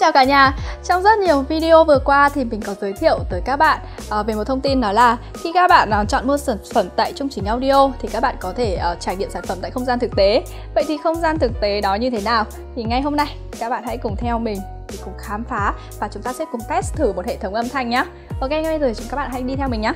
chào cả nhà. Trong rất nhiều video vừa qua thì mình có giới thiệu tới các bạn về một thông tin, đó là khi các bạn chọn mua sản phẩm tại Trung Chính Audio thì các bạn có thể trải nghiệm sản phẩm tại không gian thực tế. Vậy thì không gian thực tế đó như thế nào? Thì ngay hôm nay các bạn hãy cùng theo mình để cùng khám phá và chúng ta sẽ cùng test thử một hệ thống âm thanh nhé. Ok, ngay bây giờ các bạn hãy đi theo mình nhé.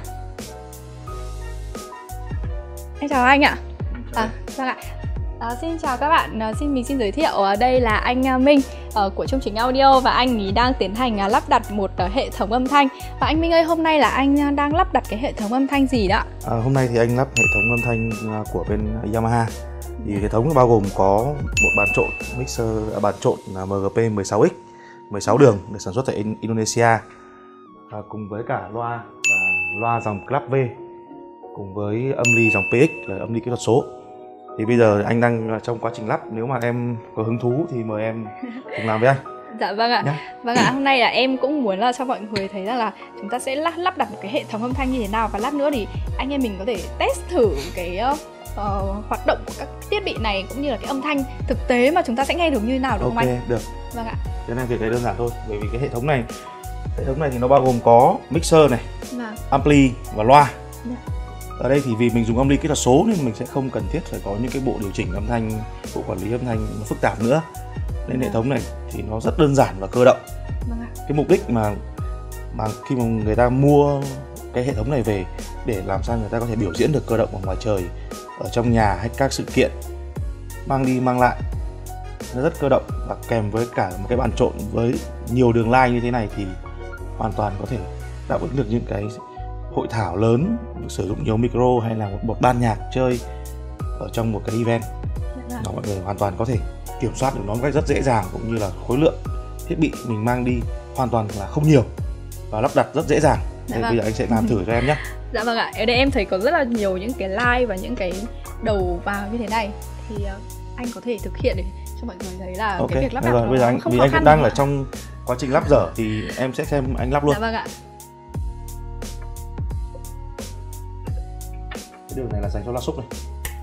Em chào anh ạ. Vâng ạ. Xin chào các bạn, mình xin giới thiệu đây là anh Minh của Trung Chính Audio và anh ấy đang tiến hành lắp đặt một hệ thống âm thanh. Và anh Minh ơi, hôm nay là anh đang lắp đặt cái hệ thống âm thanh gì đó? Hôm nay thì anh lắp hệ thống âm thanh của bên Yamaha. Thì hệ thống bao gồm có một bàn trộn mixer, bàn trộn MGP 16X 16 đường được sản xuất tại Indonesia, cùng với cả loa và loa dòng Club V, cùng với âm ly dòng PX là âm ly kỹ thuật số. Thì bây giờ anh đang trong quá trình lắp, nếu mà em có hứng thú thì mời em cùng làm với anh. Dạ vâng ạ. Vâng ạ, hôm nay là em cũng muốn là cho mọi người thấy rằng là chúng ta sẽ lắp đặt một cái hệ thống âm thanh như thế nào, và lát nữa thì anh em mình có thể test thử cái hoạt động của các thiết bị này, cũng như là cái âm thanh thực tế mà chúng ta sẽ nghe được như thế nào, đúng không anh? Ok, được. Vâng ạ. Cái này việc này đơn giản thôi, bởi vì cái hệ thống này thì nó bao gồm có mixer này, ampli và loa. Ở đây thì vì mình dùng âm ly kỹ thuật số nên mình sẽ không cần thiết phải có những cái bộ điều chỉnh âm thanh, bộ quản lý âm thanh nó phức tạp nữa. Nên hệ thống này thì nó rất đơn giản và cơ động. Cái mục đích mà khi mà người ta mua cái hệ thống này về để làm sao người ta có thể biểu diễn được cơ động ở ngoài trời, ở trong nhà hay các sự kiện, mang đi mang lại, nó rất cơ động, và kèm với cả một cái bàn trộn với nhiều đường line như thế này thì hoàn toàn có thể đáp ứng được những cái hội thảo lớn, sử dụng nhiều micro hay là một ban nhạc chơi ở trong một cái event. Mọi người hoàn toàn có thể kiểm soát được nó một cách rất dễ dàng, cũng như là khối lượng thiết bị mình mang đi hoàn toàn là không nhiều và lắp đặt rất dễ dàng. Bây giờ anh sẽ làm thử cho em nhé. Dạ vâng ạ. Ở đây em thấy có rất là nhiều những cái line và những cái đầu vào như thế này, thì anh có thể thực hiện để cho mọi người thấy là cái việc lắp đặt bây giờ anh, không vì khó anh khăn đang ở trong quá trình lắp dở thì em sẽ xem anh lắp luôn. Dạ vâng ạ. Cái đường này là dành cho loa súp này.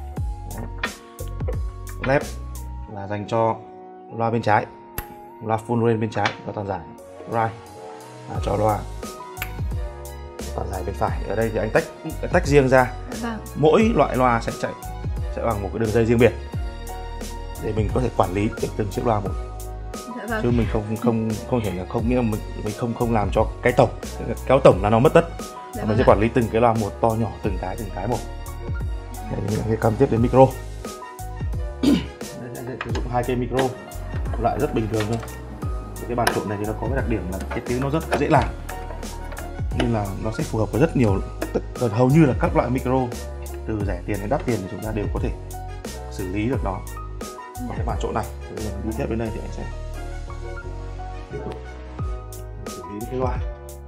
Left là dành cho loa bên trái, loa full range bên trái và toàn giải. Right là cho loa toàn giải bên phải. Ở đây thì anh tách riêng ra. Mỗi loại loa sẽ chạy bằng một cái đường dây riêng biệt để mình có thể quản lý từng chiếc loa một. Chứ mình không thể là không, nghĩa là mình không làm cho cái kéo tổng là nó mất tất. Mình sẽ quản lý từng cái loa một, to nhỏ từng cái một. Đây là cái cam tiếp đến micro. Đây sẽ sử dụng 2 cây micro loại rất bình thường thôi. Cái bàn trộn này thì nó có cái đặc điểm là cái tiếng nó rất dễ làm, nên là nó sẽ phù hợp với rất nhiều, hầu như là các loại micro từ rẻ tiền đến đắt tiền thì chúng ta đều có thể xử lý được nó. Còn cái bàn trộn này, bây giờ mình đi tiếp bên đây thì anh sẽ tiếp tục xử lý cái loa.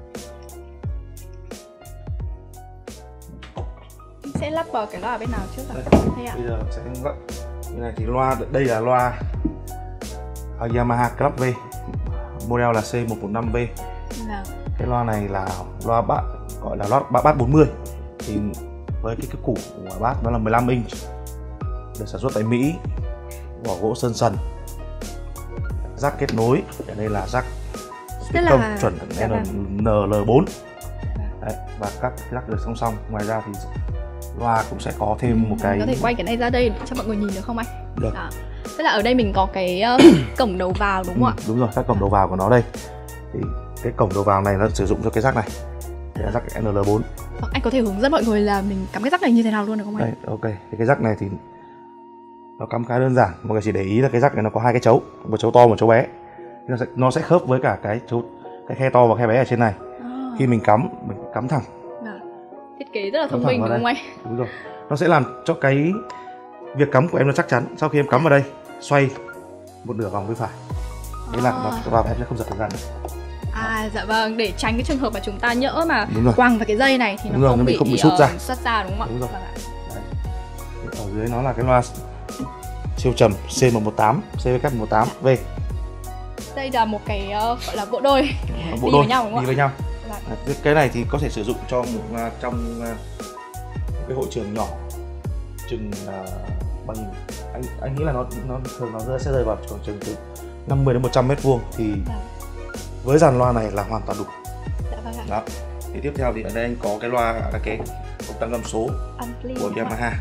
Sẽ lắp vào cái loa bên nào trước ạ? Bây giờ sẽ lắp cái này thì loa, đây là loa Yamaha Club V, model là C115V. Cái loa này là loa bass, gọi là loa bass 40. Thì với cái củ của bass nó là 15 inch, được sản xuất tại Mỹ, vỏ gỗ sơn sần, jack kết nối, ở đây là jack công chuẩn NL4. Đấy, và các jack được song song. Ngoài ra thì loa cũng sẽ có thêm một cái, có thể quay cái này ra đây để cho mọi người nhìn được không anh? Được. Tức là ở đây mình có cái cổng đầu vào đúng không ạ? Đúng rồi, các cổng đầu vào của nó đây. Thì cái cổng đầu vào này nó sử dụng cho cái jack này, cái jack NL4. Anh có thể hướng dẫn mọi người là mình cắm cái jack này như thế nào luôn được không anh? Đây, ok. Thì cái jack này thì nó cắm khá đơn giản. Mọi người chỉ để ý là cái jack này nó có 2 cái chấu, một chấu to, một chấu bé. Nó sẽ khớp với cả cái khe to và khe bé ở trên này. Khi mình cắm thẳng. Thiết kế rất là thông minh đúng không anh? Đúng rồi. Nó sẽ làm cho cái việc cắm của em nó chắc chắn. Sau khi em cắm vào đây, xoay một nửa vòng bên phải. Thế là nó vào em sẽ không giật thời gian nữa. Dạ vâng, để tránh cái trường hợp mà chúng ta nhỡ mà quăng vào cái dây này thì nó không bị xuất ra đúng không ạ? Đúng rồi. Ở dưới nó là cái loa siêu trầm C118, CVK118V. Đây là một cái gọi là bộ đôi đi với nhau đúng không ạ? Cái này thì có thể sử dụng cho trong cái hội trường nhỏ, chừng bằng anh nghĩ là nó thường nó sẽ rơi vào khoảng chừng từ 50 đến 100 mét vuông thì với dàn loa này là hoàn toàn đủ. Dạ vâng ạ. Đó. Thì tiếp theo thì ở đây anh có cái loa là cái công tắc âm số của Yamaha.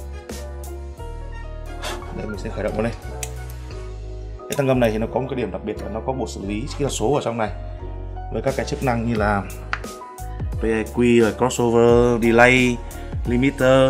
Đây mình sẽ khởi động nó lên. Cái tăng âm này thì nó có một cái điểm đặc biệt là nó có bộ xử lý kỹ thuật số ở trong này với các cái chức năng như là PIQ, rồi crossover, delay, limiter.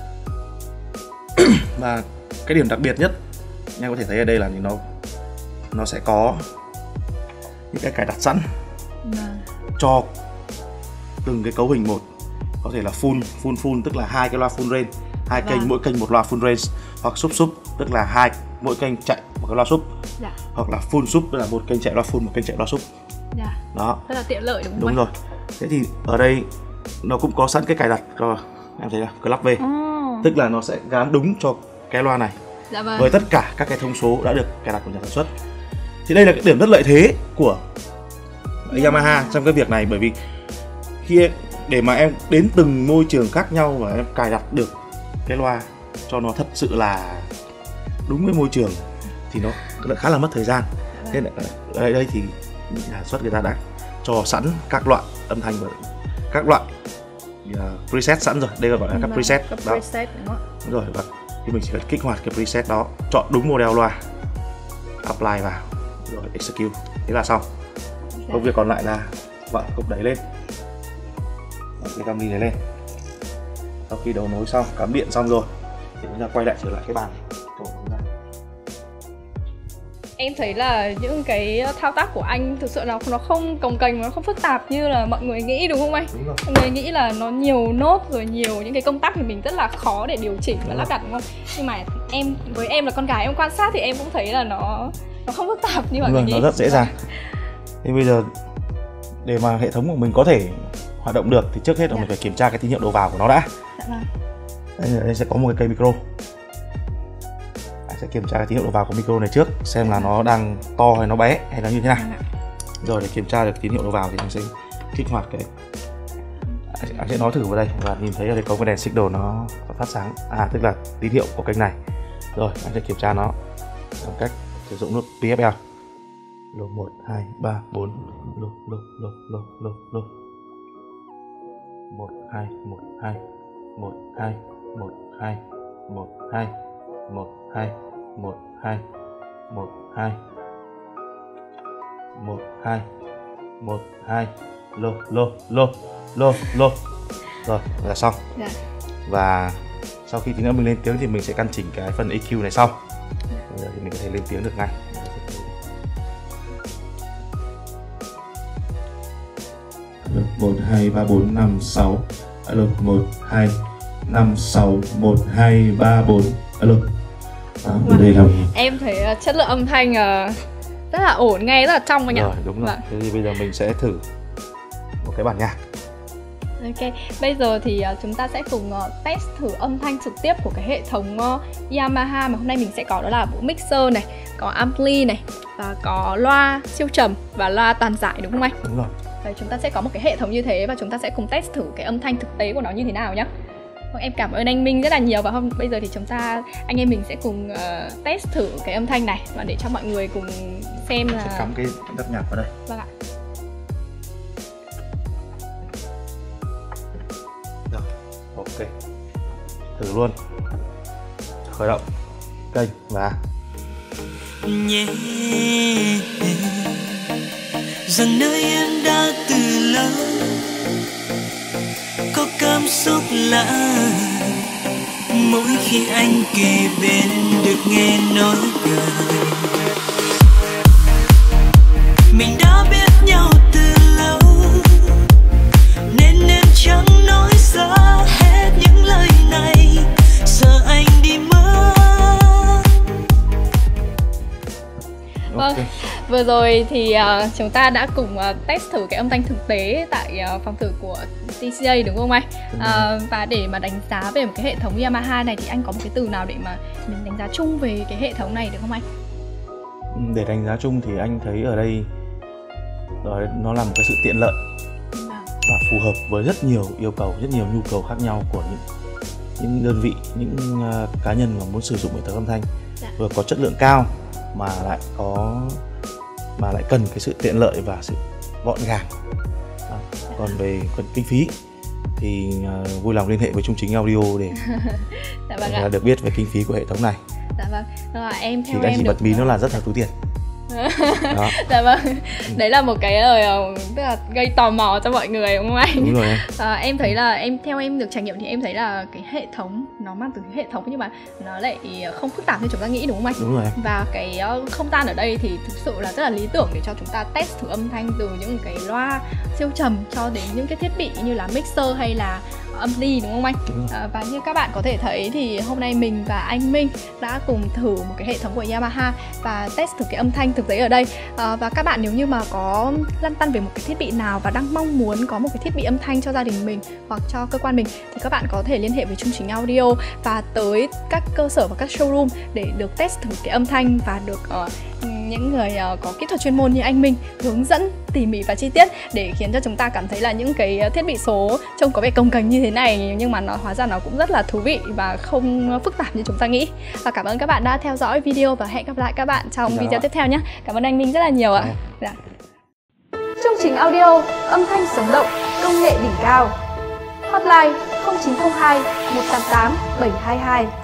Và cái điểm đặc biệt nhất anh có thể thấy ở đây là nó sẽ có những cái cài đặt sẵn cho từng cái cấu hình một, có thể là full tức là 2 cái loa full range, 2 kênh, mỗi kênh một loa full range, hoặc sub tức là mỗi kênh chạy một cái loa sub, hoặc là full sub tức là một kênh chạy loa full, một kênh chạy loa sub. Đó, rất là tiện lợi đúng không? Đúng rồi. Thế thì ở đây nó cũng có sẵn cái cài đặt cho em thấy là club V, tức là nó sẽ gắn đúng cho cái loa này. Dạ vâng. Với tất cả các cái thông số đã được cài đặt của nhà sản xuất. Thì đây là cái điểm rất lợi thế của Yamaha trong cái việc này, bởi vì khi để mà em đến từng môi trường khác nhau và em cài đặt được cái loa cho nó thật sự là đúng với môi trường thì nó khá là mất thời gian. Thế ở đây thì nhà sản xuất người ta đã cho sẵn các loại âm thanh và các loại preset sẵn rồi. Đây là gọi là các preset. Các preset đúng không? Đúng rồi, và thì mình chỉ cần kích hoạt cái preset đó, chọn đúng model loa, apply vào, rồi execute, thế là xong. Công việc còn lại là vặn cục đẩy lên, cái cam ly này lên. Sau khi đấu nối xong, cắm điện xong rồi thì chúng ta quay lại trở lại cái bàn. Em thấy là những cái thao tác của anh thực sự là nó không cồng kềnh, nó không phức tạp như là mọi người nghĩ đúng không anh? Đúng rồi. Mọi người nghĩ là nó nhiều nốt rồi nhiều những cái công tắc thì mình rất là khó để điều chỉnh và lắp đặt đúng không? Nhưng mà với em là con gái, em quan sát thì em cũng thấy là nó không phức tạp như mọi người nghĩ. Nó rất dễ dàng. Thì bây giờ để mà hệ thống của mình có thể hoạt động được thì trước hết là mình phải kiểm tra cái tín hiệu đầu vào của nó đã. Dạ vâng. Đây sẽ có một cái cây micro. Anh sẽ kiểm tra cái tín hiệu đầu vào của micro này trước, xem là nó đang to hay nó bé hay là như thế nào. Rồi để kiểm tra được tín hiệu đầu vào thì mình sẽ kích hoạt cái, anh sẽ nói thử vào đây và nhìn thấy ở đây có cái đèn signal nó phát sáng, tức là tín hiệu của kênh này. Rồi anh sẽ kiểm tra nó bằng cách sử dụng nút PFL. Lô 1, 2, 3, 4, lô 1, 2, 1, 2, 1, 2, 1, 2, 1, 2, 1, 2, 1, 2, 1, 2, 1, 2, 1, 2, lô. Rồi là xong. Và sau khi tín hiệu mình lên tiếng thì mình sẽ căn chỉnh cái phần EQ này sau. Bây giờ thì mình có thể lên tiếng được ngay. 1, 2, 3, 4, 5, 6. Alo, 1, 2, 5, 6, 1, 2, 3, 4. Alo. Đây là... Em thấy chất lượng âm thanh rất là ổn, nghe rất là trong anh ạ. Rồi, đúng rồi. Thế thì bây giờ mình sẽ thử một cái bản nhạc. Ok, bây giờ thì chúng ta sẽ cùng test thử âm thanh trực tiếp của cái hệ thống Yamaha mà hôm nay mình sẽ có, đó là bộ mixer này, có ampli này, và có loa siêu trầm và loa toàn giải đúng không anh? Đúng rồi. Vậy chúng ta sẽ có một cái hệ thống như thế và chúng ta sẽ cùng test thử cái âm thanh thực tế của nó như thế nào nhé. Em cảm ơn anh Minh rất là nhiều, và bây giờ thì anh em mình sẽ cùng test thử cái âm thanh này và để cho mọi người cùng xem là... Sẽ cắm cái đắp nhạc vào đây. Vâng ạ. Rồi, ok. Thử luôn. Khởi động kênh và... Rằng nơi em đã từ lâu có cảm xúc lạ mỗi khi anh kề bên được nghe nói cười. Mình đã biết nhau từ lâu nên em chẳng nói ra hết những lời này, sợ anh đi mất. Vâng, vừa rồi thì chúng ta đã cùng test thử cái âm thanh thực tế tại phòng thử của TCA đúng không anh? Và để mà đánh giá về một cái hệ thống Yamaha này thì anh có một cái từ nào để mà mình đánh giá chung về cái hệ thống này được không anh? Để đánh giá chung thì anh thấy ở đây nó là một cái sự tiện lợi và phù hợp với rất nhiều yêu cầu, rất nhiều nhu cầu khác nhau của những đơn vị, những cá nhân mà muốn sử dụng hệ thống âm thanh. Vừa có chất lượng cao mà lại có mà lại cần cái sự tiện lợi và sự gọn gàng. Còn về phần kinh phí thì vui lòng liên hệ với Trung Chính Audio để dạ vâng được biết về kinh phí của hệ thống này. Dạ vâng. Em theo thì em chỉ bật mí nó là rất là túi tiền. Đó. Dạ vâng, đấy là một cái tức là gây tò mò cho mọi người đúng không anh? Đúng rồi em. Em thấy là theo em được trải nghiệm thì em thấy là cái hệ thống nó mang từ hệ thống nhưng mà nó lại không phức tạp như chúng ta nghĩ đúng không anh? Đúng rồi em. Và cái không gian ở đây thì thực sự là rất là lý tưởng để cho chúng ta test thử âm thanh từ những cái loa siêu trầm cho đến những cái thiết bị như là mixer hay là âm ly đúng không anh? Và như các bạn có thể thấy thì hôm nay mình và anh Minh đã cùng thử một cái hệ thống của Yamaha và test thử cái âm thanh thực tế ở đây. Và các bạn nếu như mà có lăn tăn về một cái thiết bị nào và đang mong muốn có một cái thiết bị âm thanh cho gia đình mình hoặc cho cơ quan mình thì các bạn có thể liên hệ với Trung Chính Audio và tới các cơ sở và các showroom để được test thử cái âm thanh và được những người có kỹ thuật chuyên môn như anh Minh hướng dẫn tỉ mỉ và chi tiết để khiến cho chúng ta cảm thấy là những cái thiết bị số trông có vẻ cồng kềnh như thế này nhưng mà nó hóa ra nó cũng rất là thú vị và không phức tạp như chúng ta nghĩ. Và cảm ơn các bạn đã theo dõi video và hẹn gặp lại các bạn trong video tiếp theo nhé. Cảm ơn anh Minh rất là nhiều ạ. Dạ. Trung Chính Audio, âm thanh sống động, công nghệ đỉnh cao. Hotline 0902 188 722.